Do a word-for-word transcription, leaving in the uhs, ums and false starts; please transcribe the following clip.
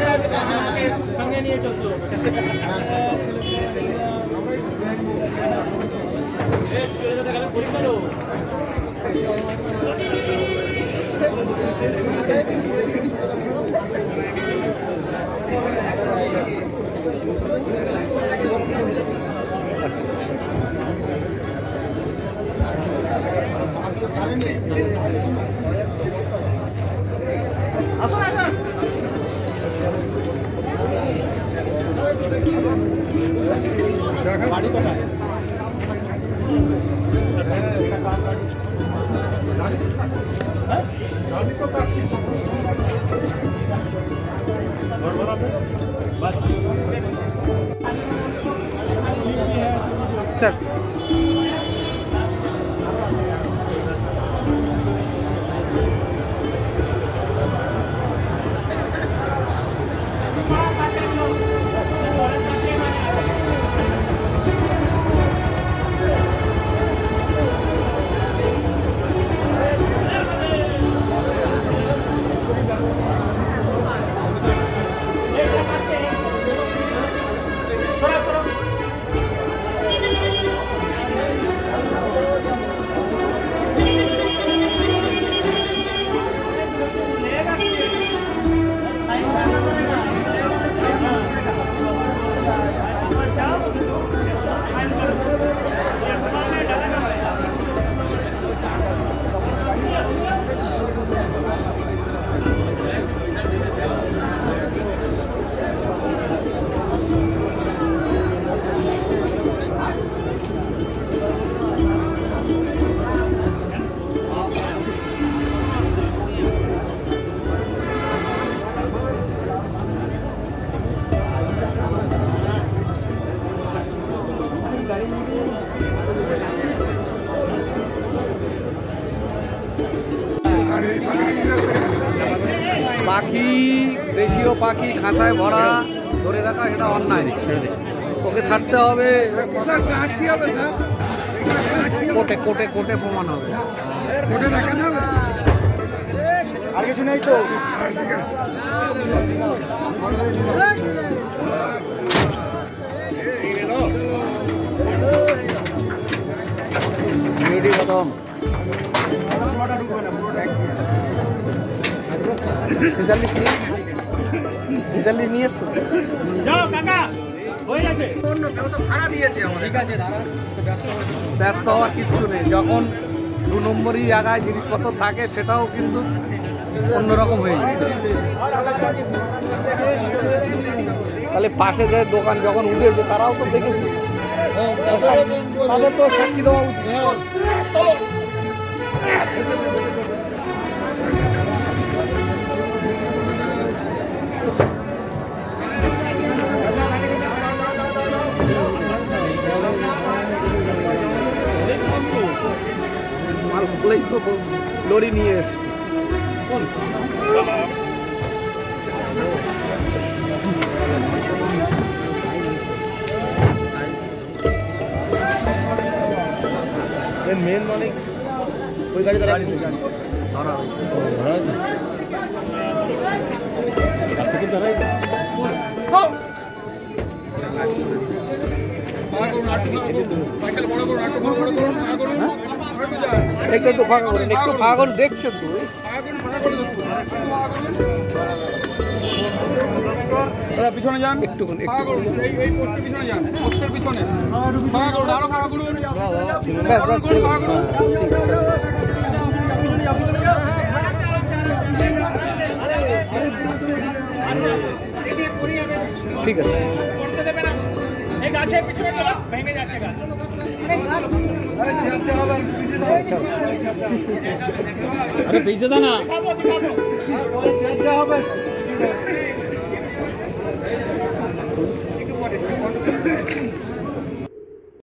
সঙ্গে নিয়ে চলতো চলে যেতে গেলে পরীক্ষা লো বাড়ি কোথায় স্যার পাখি দেশীয় পাখি খাঁচায় ভরা ধরে রাখা এটা অন্যায় ওকে ছাড়তে হবে কোটে কোটে কোটে প্রমাণ হবে আর কিছু নেই তো খতম ছেচল্লিশ নিয়ে ছেচল্লিশ নিয়ে এসছো ব্যস্ত হওয়ার কিচ্ছু নেই যখন দু নম্বরই জায়গায় জিনিসপত্র থাকে সেটাও কিন্তু অন্যরকম হয়ে যায় তাহলে পাশে যে দোকান যখন উঠেছে তারাও তো দেখেছে তাদের তো সাক্ষী দেওয়া উচিত মালগুলোই তো লরি নিয়ে এসছে মেন মানে ওই গাড়ি ধরা হয়েছে ধরা হয়েছে একটু একটু ফাঁকা করুন একটু ফাঁকা করুন দেখছেন তো পিছনে যান একটু পিছনে যান পিছনে ঠিক আছে अरे पीछे था ना